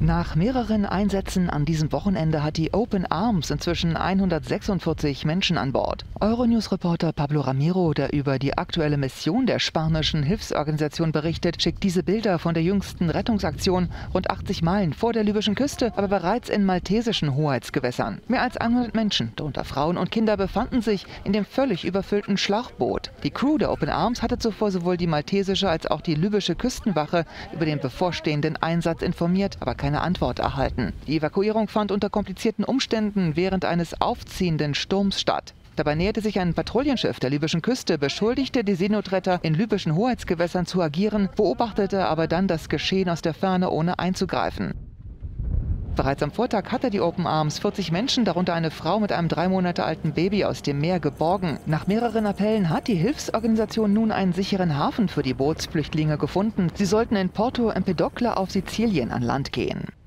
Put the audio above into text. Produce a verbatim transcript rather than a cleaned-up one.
Nach mehreren Einsätzen an diesem Wochenende hat die Open Arms inzwischen hundertsechsundvierzig Menschen an Bord. Euronews-Reporter Pablo Ramiro, der über die aktuelle Mission der spanischen Hilfsorganisation berichtet, schickt diese Bilder von der jüngsten Rettungsaktion rund achtzig Meilen vor der libyschen Küste, aber bereits in maltesischen Hoheitsgewässern. Mehr als hundert Menschen, darunter Frauen und Kinder, befanden sich in dem völlig überfüllten Schlauchboot. Die Crew der Open Arms hatte zuvor sowohl die maltesische als auch die libysche Küstenwache über den bevorstehenden Einsatz informiert, aber keine Antwort erhalten. Die Evakuierung fand unter komplizierten Umständen während eines aufziehenden Sturms statt. Dabei näherte sich ein Patrouillenschiff der libyschen Küste, beschuldigte die Seenotretter, in libyschen Hoheitsgewässern zu agieren, beobachtete aber dann das Geschehen aus der Ferne, ohne einzugreifen. Bereits am Vortag hatte die Open Arms vierzig Menschen, darunter eine Frau mit einem drei Monate alten Baby, aus dem Meer geborgen. Nach mehreren Appellen hat die Hilfsorganisation nun einen sicheren Hafen für die Bootsflüchtlinge gefunden. Sie sollten in Porto Empedocle auf Sizilien an Land gehen.